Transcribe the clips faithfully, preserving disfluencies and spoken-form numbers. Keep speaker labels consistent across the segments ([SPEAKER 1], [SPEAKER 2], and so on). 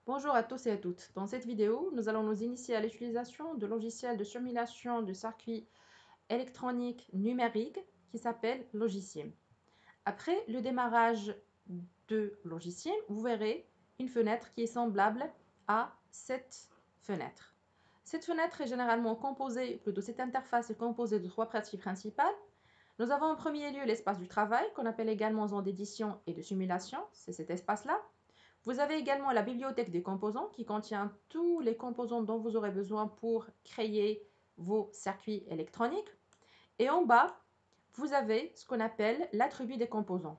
[SPEAKER 1] Bonjour à tous et à toutes. Dans cette vidéo, nous allons nous initier à l'utilisation de logiciels de simulation de circuits électroniques numériques qui s'appelle Logiciem. Après le démarrage de Logiciem, vous verrez une fenêtre qui est semblable à cette fenêtre. Cette fenêtre est généralement composée, plutôt cette interface est composée de trois parties principales. Nous avons en premier lieu l'espace du travail, qu'on appelle également zone d'édition et de simulation, c'est cet espace-là. Vous avez également la bibliothèque des composants qui contient tous les composants dont vous aurez besoin pour créer vos circuits électroniques. Et en bas, vous avez ce qu'on appelle l'attribut des composants.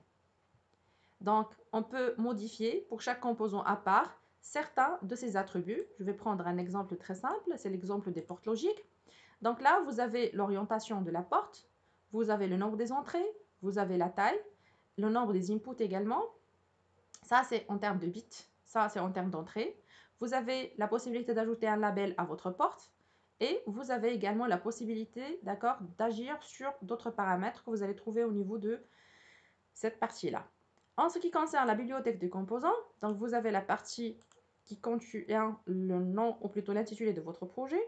[SPEAKER 1] Donc, on peut modifier pour chaque composant à part certains de ces attributs. Je vais prendre un exemple très simple, c'est l'exemple des portes logiques. Donc là, vous avez l'orientation de la porte, vous avez le nombre des entrées, vous avez la taille, le nombre des inputs également. Ça, c'est en termes de bits. Ça, c'est en termes d'entrée. Vous avez la possibilité d'ajouter un label à votre porte. Et vous avez également la possibilité, d'accord, d'agir sur d'autres paramètres que vous allez trouver au niveau de cette partie-là. En ce qui concerne la bibliothèque de composants, donc vous avez la partie qui contient le nom ou plutôt l'intitulé de votre projet.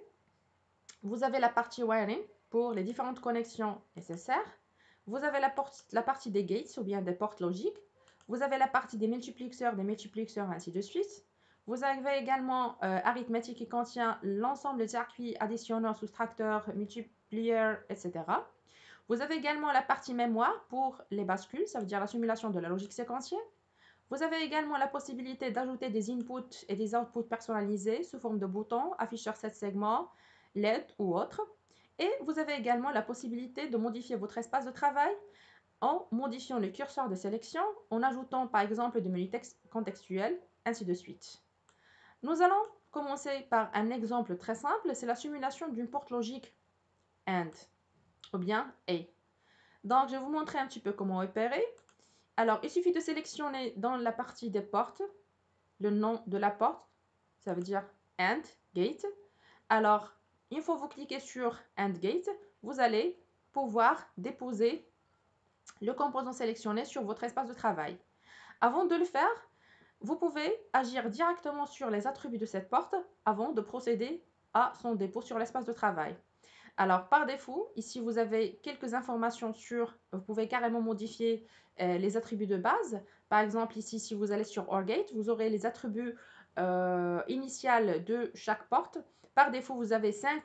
[SPEAKER 1] Vous avez la partie wiring pour les différentes connexions nécessaires. Vous avez la, porte, la partie des gates ou bien des portes logiques. Vous avez la partie des multiplexeurs, des multiplexeurs, ainsi de suite. Vous avez également euh, arithmétique qui contient l'ensemble des circuits additionneurs, soustracteurs, multipliers, et cetera. Vous avez également la partie mémoire pour les bascules, ça veut dire la simulation de la logique séquentielle. Vous avez également la possibilité d'ajouter des inputs et des outputs personnalisés sous forme de boutons, afficheurs sept segments, L E D ou autres. Et vous avez également la possibilité de modifier votre espace de travail en modifiant le curseur de sélection, en ajoutant par exemple des menus contextuels, ainsi de suite. Nous allons commencer par un exemple très simple, c'est la simulation d'une porte logique AND ou bien A. Donc, je vais vous montrer un petit peu comment opérer. Alors, il suffit de sélectionner dans la partie des portes le nom de la porte, ça veut dire AND gate. Alors, une fois que vous cliquez sur AND gate, vous allez pouvoir déposer le composant sélectionné sur votre espace de travail. Avant de le faire, vous pouvez agir directement sur les attributs de cette porte avant de procéder à son dépôt sur l'espace de travail. Alors, par défaut, ici, vous avez quelques informations sur, vous pouvez carrément modifier euh, les attributs de base. Par exemple, ici, si vous allez sur OR-Gate, vous aurez les attributs euh, initiaux de chaque porte. Par défaut, vous avez cinq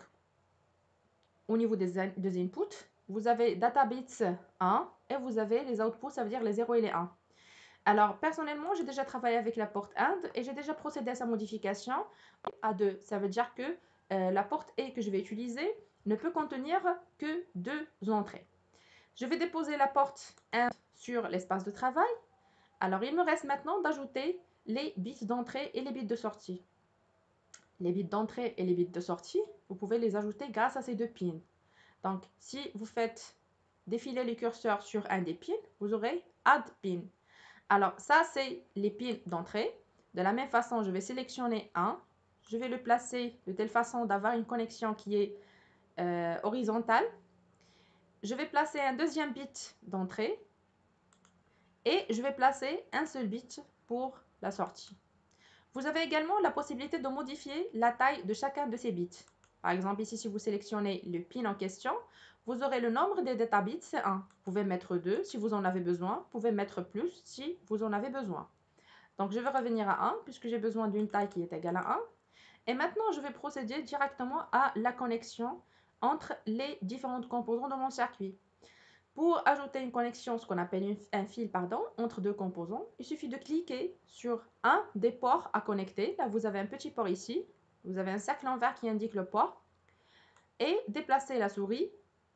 [SPEAKER 1] au niveau des, des inputs. Vous avez databits un et vous avez les outputs, ça veut dire les zéro et les un. Alors, personnellement, j'ai déjà travaillé avec la porte AND et j'ai déjà procédé à sa modification à deux. Ça veut dire que euh, la porte A que je vais utiliser ne peut contenir que deux entrées. Je vais déposer la porte AND sur l'espace de travail. Alors, il me reste maintenant d'ajouter les bits d'entrée et les bits de sortie. Les bits d'entrée et les bits de sortie, vous pouvez les ajouter grâce à ces deux pins. Donc, si vous faites défiler le curseur sur un des pins, vous aurez Add Pin. Alors, ça, c'est les pins d'entrée. De la même façon, je vais sélectionner un. Je vais le placer de telle façon d'avoir une connexion qui est euh, horizontale. Je vais placer un deuxième bit d'entrée. Et je vais placer un seul bit pour la sortie. Vous avez également la possibilité de modifier la taille de chacun de ces bits. Par exemple, ici, si vous sélectionnez le pin en question, vous aurez le nombre des data bits, c'est un. Vous pouvez mettre deux si vous en avez besoin. Vous pouvez mettre plus si vous en avez besoin. Donc, je vais revenir à un puisque j'ai besoin d'une taille qui est égale à un. Et maintenant, je vais procéder directement à la connexion entre les différentes composants de mon circuit. Pour ajouter une connexion, ce qu'on appelle un fil, pardon, entre deux composants, il suffit de cliquer sur un des ports à connecter. Là, vous avez un petit port ici. Vous avez un cercle en vert qui indique le port. Et déplacer la souris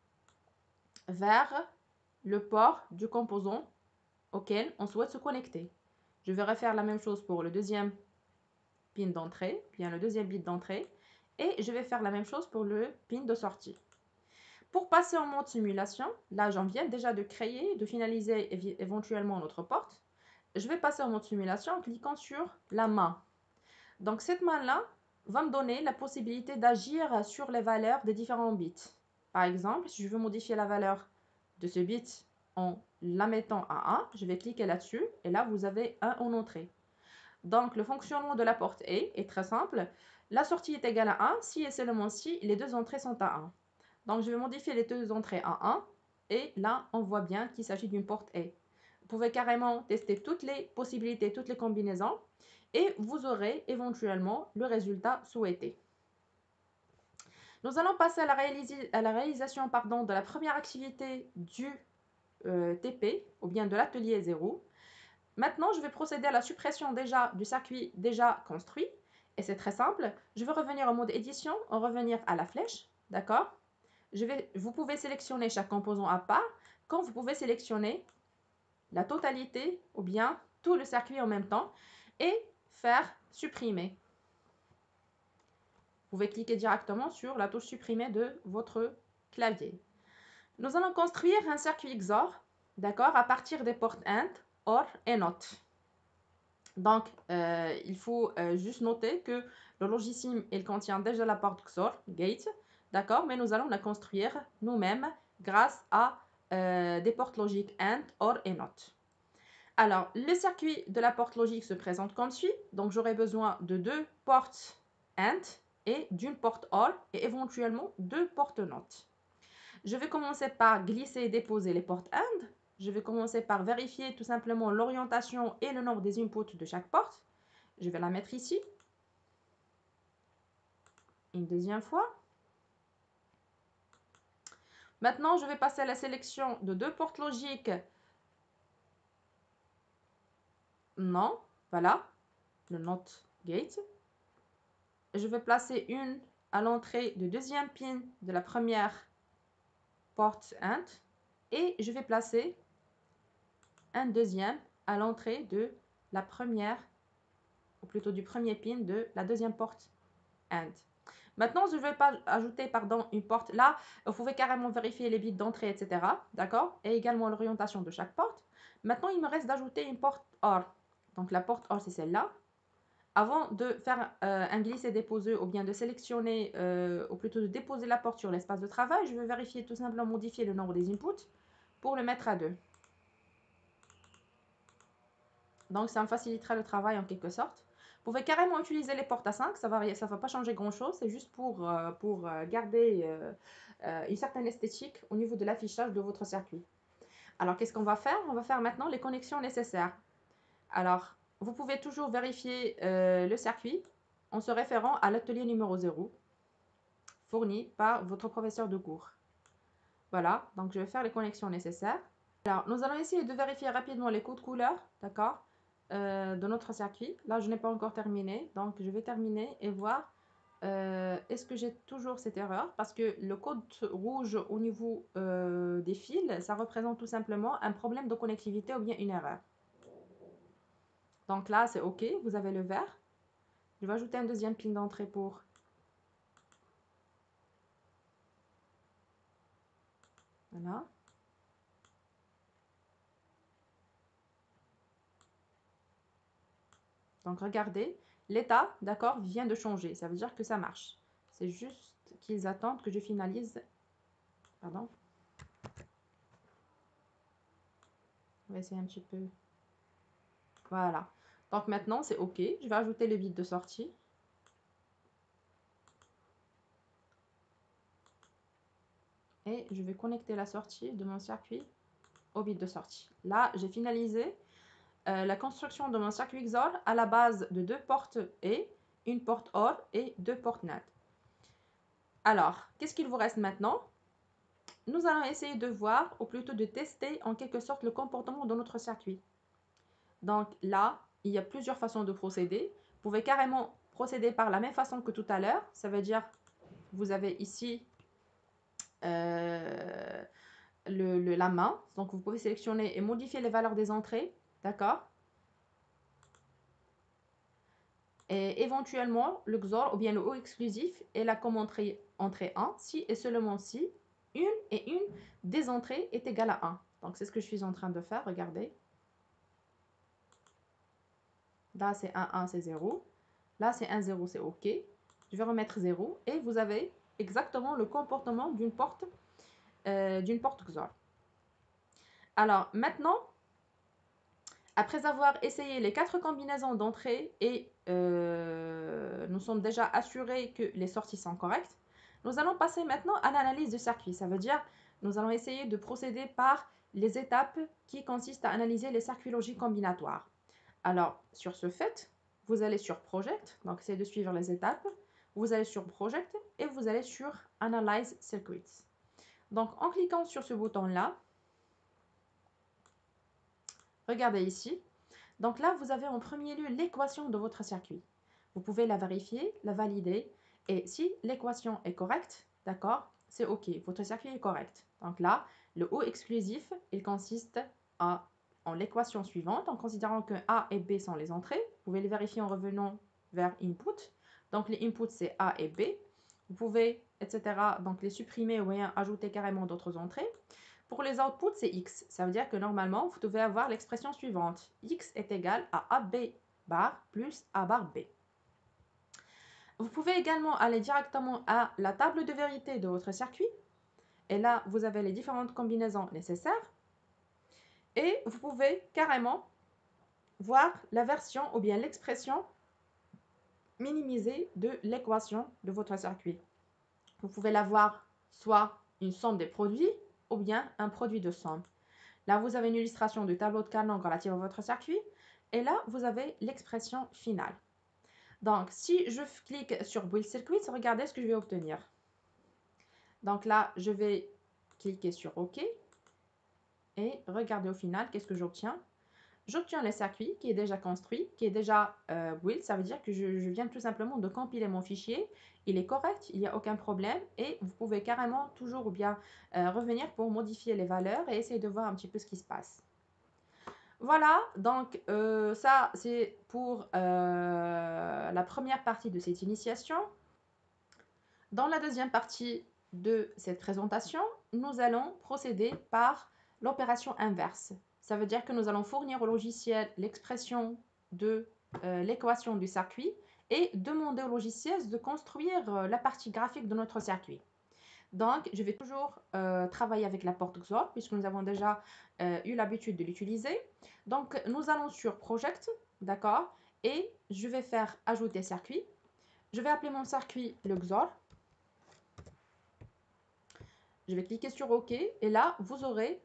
[SPEAKER 1] vers le port du composant auquel on souhaite se connecter. Je vais refaire la même chose pour le deuxième pin d'entrée, bien le deuxième bit d'entrée. Et je vais faire la même chose pour le pin de sortie. Pour passer en mode simulation, là j'en viens déjà de créer, de finaliser éventuellement notre porte. Je vais passer en mode simulation en cliquant sur la main. Donc cette main-là va me donner la possibilité d'agir sur les valeurs des différents bits. Par exemple, si je veux modifier la valeur de ce bit en la mettant à un, je vais cliquer là-dessus et là vous avez un en entrée. Donc, le fonctionnement de la porte A est très simple. La sortie est égale à un si et seulement si les deux entrées sont à un. Donc, je vais modifier les deux entrées à un. Et là, on voit bien qu'il s'agit d'une porte A. Vous pouvez carrément tester toutes les possibilités, toutes les combinaisons. Et vous aurez éventuellement le résultat souhaité. Nous allons passer à la, réalisa à la réalisation pardon, de la première activité du euh, T P, ou bien de l'atelier zéro. Maintenant, je vais procéder à la suppression déjà du circuit déjà construit. Et c'est très simple. Je vais revenir en mode édition, en revenir à la flèche. D'accord? Je vais, vous pouvez sélectionner chaque composant à part, quand vous pouvez sélectionner la totalité ou bien tout le circuit en même temps et faire supprimer. Vous pouvez cliquer directement sur la touche supprimer de votre clavier. Nous allons construire un circuit X O R, d'accord, à partir des portes AND, O R et NOT. Donc, euh, il faut euh, juste noter que le logiciel, il contient déjà la porte X O R, gate, d'accord, mais nous allons la construire nous-mêmes grâce à euh, des portes logiques AND, O R et NOT. Alors, le circuit de la porte logique se présente comme suit. Donc, j'aurai besoin de deux portes AND et d'une porte O R et éventuellement deux portes NOT. Je vais commencer par glisser et déposer les portes AND. Je vais commencer par vérifier tout simplement l'orientation et le nombre des inputs de chaque porte. Je vais la mettre ici. Une deuxième fois. Maintenant, je vais passer à la sélection de deux portes logiques. Non, voilà, le NOT gate. Je vais placer une à l'entrée du deuxième pin de la première porte AND et je vais placer un deuxième à l'entrée de la première, ou plutôt du premier pin de la deuxième porte AND. Maintenant, je vais pas ajouter pardon, une porte là. Vous pouvez carrément vérifier les bits d'entrée, et cetera. D'accord? Et également l'orientation de chaque porte. Maintenant, il me reste d'ajouter une porte O R. Donc, la porte O R, c'est celle-là. Avant de faire euh, un glisser-déposer ou bien de sélectionner, euh, ou plutôt de déposer la porte sur l'espace de travail, je vais vérifier tout simplement modifier le nombre des inputs pour le mettre à deux. Donc, ça me facilitera le travail en quelque sorte. Vous pouvez carrément utiliser les portes à cinq, ça ne va, ça va pas changer grand-chose, c'est juste pour, euh, pour garder euh, euh, une certaine esthétique au niveau de l'affichage de votre circuit. Alors, qu'est-ce qu'on va faire? On va faire maintenant les connexions nécessaires. Alors, vous pouvez toujours vérifier euh, le circuit en se référant à l'atelier numéro zéro fourni par votre professeur de cours. Voilà, donc je vais faire les connexions nécessaires. Alors, nous allons essayer de vérifier rapidement les codes couleurs, d'accord, euh, de notre circuit. Là, je n'ai pas encore terminé, donc je vais terminer et voir euh, est-ce que j'ai toujours cette erreur, parce que le code rouge au niveau euh, des fils, ça représente tout simplement un problème de connectivité ou bien une erreur. Donc là, c'est OK, vous avez le vert. Je vais ajouter un deuxième pin d'entrée pour... Voilà. Donc regardez, l'état, d'accord, vient de changer. Ça veut dire que ça marche. C'est juste qu'ils attendent que je finalise. Pardon. On va essayer un petit peu. Voilà. Donc maintenant, c'est OK. Je vais ajouter le bit de sortie. Et je vais connecter la sortie de mon circuit au bit de sortie. Là, j'ai finalisé euh, la construction de mon circuit X O R à la base de deux portes E, une porte O R et deux portes NAND. Alors, qu'est-ce qu'il vous reste maintenant? Nous allons essayer de voir, ou plutôt de tester en quelque sorte le comportement de notre circuit. Donc là, il y a plusieurs façons de procéder. Vous pouvez carrément procéder par la même façon que tout à l'heure. Ça veut dire, vous avez ici euh, le, le, la main. Donc vous pouvez sélectionner et modifier les valeurs des entrées. D'accord? Et éventuellement, le X O R ou bien le haut exclusif est là comme entrée, entrée un, si et seulement si une et une des entrées est égale à un. Donc c'est ce que je suis en train de faire, regardez. Là c'est un, un, c'est zéro. Là c'est un, zéro, c'est OK. Je vais remettre zéro et vous avez exactement le comportement d'une porte, euh, d'une porte X O R. Alors maintenant, Après avoir essayé les quatre combinaisons d'entrée et euh, nous sommes déjà assurés que les sorties sont correctes, nous allons passer maintenant à l'analyse du circuit. Ça veut dire nous allons essayer de procéder par les étapes qui consistent à analyser les circuits logiques combinatoires. Alors, sur ce fait, vous allez sur Project, donc essayez de suivre les étapes. Vous allez sur Project et vous allez sur Analyze Circuits. Donc, en cliquant sur ce bouton-là, regardez ici. Donc là, vous avez en premier lieu l'équation de votre circuit. Vous pouvez la vérifier, la valider. Et si l'équation est correcte, d'accord, c'est OK, votre circuit est correct. Donc là, le O exclusif, il consiste à, en l'équation suivante, en considérant que A et B sont les entrées. Vous pouvez les vérifier en revenant vers Input. Donc les inputs, c'est A et B. Vous pouvez, et cetera, donc les supprimer ou bien ajouter carrément d'autres entrées. Pour les outputs, c'est x. Ça veut dire que normalement, vous devez avoir l'expression suivante. X est égal à A B bar plus A bar B. Vous pouvez également aller directement à la table de vérité de votre circuit. Et là, vous avez les différentes combinaisons nécessaires. Et vous pouvez carrément voir la version ou bien l'expression minimisée de l'équation de votre circuit. Vous pouvez l'avoir soit une somme des produits ou bien un produit de somme. Là, vous avez une illustration du tableau de Carnot relatif à votre circuit. Et là, vous avez l'expression finale. Donc, si je clique sur Build Circuits, regardez ce que je vais obtenir. Donc là, je vais cliquer sur OK. Et regardez au final, qu'est-ce que j'obtiens? J'obtiens le circuit qui est déjà construit, qui est déjà euh, build. Ça veut dire que je, je viens tout simplement de compiler mon fichier. Il est correct, il n'y a aucun problème. Et vous pouvez carrément toujours ou bien euh, revenir pour modifier les valeurs et essayer de voir un petit peu ce qui se passe. Voilà, donc euh, ça c'est pour euh, la première partie de cette initiation. Dans la deuxième partie de cette présentation, nous allons procéder par l'opération inverse. Ça veut dire que nous allons fournir au logiciel l'expression de euh, l'équation du circuit et demander au logiciel de construire euh, la partie graphique de notre circuit. Donc, je vais toujours euh, travailler avec la porte X O R puisque nous avons déjà euh, eu l'habitude de l'utiliser. Donc, nous allons sur Project, d'accord, et je vais faire ajouter circuit. Je vais appeler mon circuit le X O R. Je vais cliquer sur OK et là, vous aurez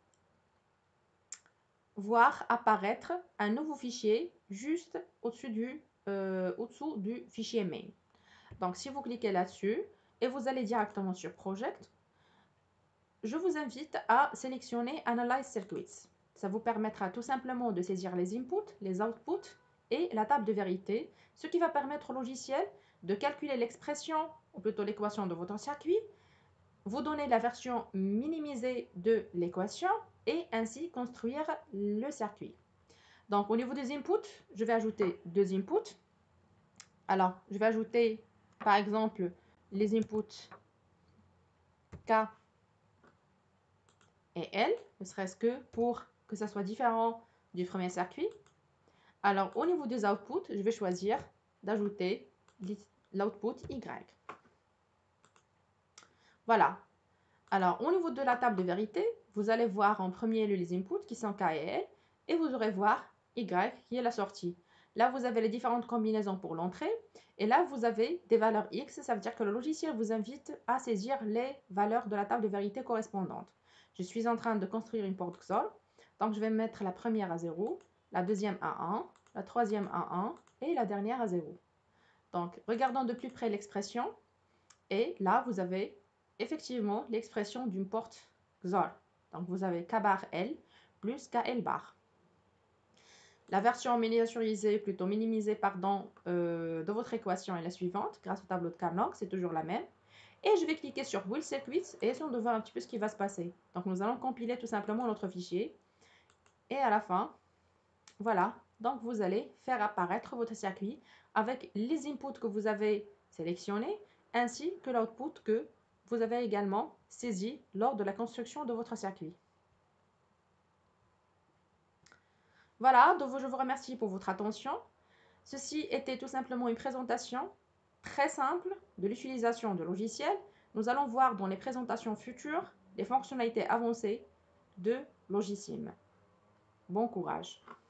[SPEAKER 1] voir apparaître un nouveau fichier juste au-dessus du, euh, au-dessous du fichier main. Donc, si vous cliquez là-dessus et vous allez directement sur Project, je vous invite à sélectionner Analyze Circuits. Ça vous permettra tout simplement de saisir les inputs, les outputs et la table de vérité, ce qui va permettre au logiciel de calculer l'expression, ou plutôt l'équation de votre circuit, vous donner la version minimisée de l'équation et ainsi construire le circuit. Donc au niveau des inputs, je vais ajouter deux inputs. Alors, je vais ajouter par exemple les inputs K et L, ne serait-ce que pour que ça soit différent du premier circuit. Alors, au niveau des outputs, je vais choisir d'ajouter l'output Y. Voilà. Alors, au niveau de la table de vérité, vous allez voir en premier lieu les inputs qui sont K et L, et vous aurez voir Y qui est la sortie. Là, vous avez les différentes combinaisons pour l'entrée, et là, vous avez des valeurs X, ça veut dire que le logiciel vous invite à saisir les valeurs de la table de vérité correspondantes. Je suis en train de construire une porte X O R, donc je vais mettre la première à zéro, la deuxième à un, la troisième à un, et la dernière à zéro. Donc, regardons de plus près l'expression, et là, vous avez effectivement l'expression d'une porte X O R. Donc, vous avez K bar L plus K L bar. La version miniaturisée, plutôt minimisée, pardon, euh, de votre équation est la suivante, grâce au tableau de Carnot, c'est toujours la même. Et je vais cliquer sur Build Circuits et essayons de voir un petit peu ce qui va se passer. Donc, nous allons compiler tout simplement notre fichier. Et à la fin, voilà, donc vous allez faire apparaître votre circuit avec les inputs que vous avez sélectionnés, ainsi que l'output que vous avez également saisi lors de la construction de votre circuit. Voilà, donc je vous remercie pour votre attention. Ceci était tout simplement une présentation très simple de l'utilisation de logiciels. Nous allons voir dans les présentations futures les fonctionnalités avancées de Logisim. Bon courage!